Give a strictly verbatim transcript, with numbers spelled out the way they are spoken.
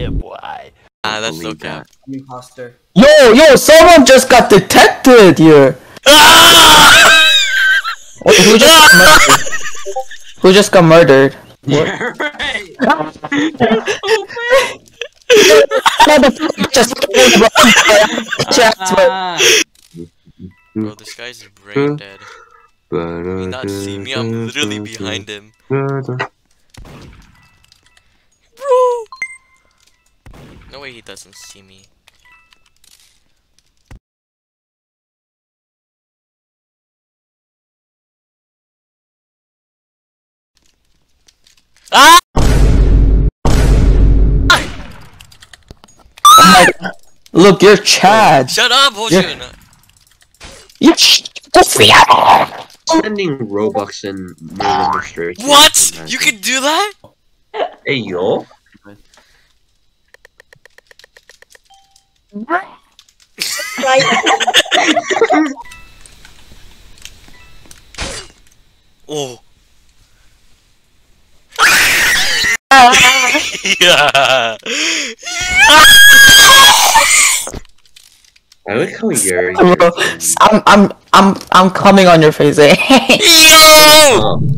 Yeah, boy. Ah, that's Believe okay. that. Imposter. Yo, yo, someone just got detected here. Ah! Wait, who just got murdered? Who just got murdered? What? Yeah, right. Just Ah. Bro, this guy's brain dead. Can he not see me? I'm literally behind him. Bro! No way he doesn't see me. Ah! Look, you're Chad. Shut up, Hojun! You sh- go free out. Sending Robux and murder straight. What? You can do that? Hey yo. Oh. Yeah. I like how you're. Bro, I'm, I'm, I'm, I'm coming on your face. Eh? Yo! Oh.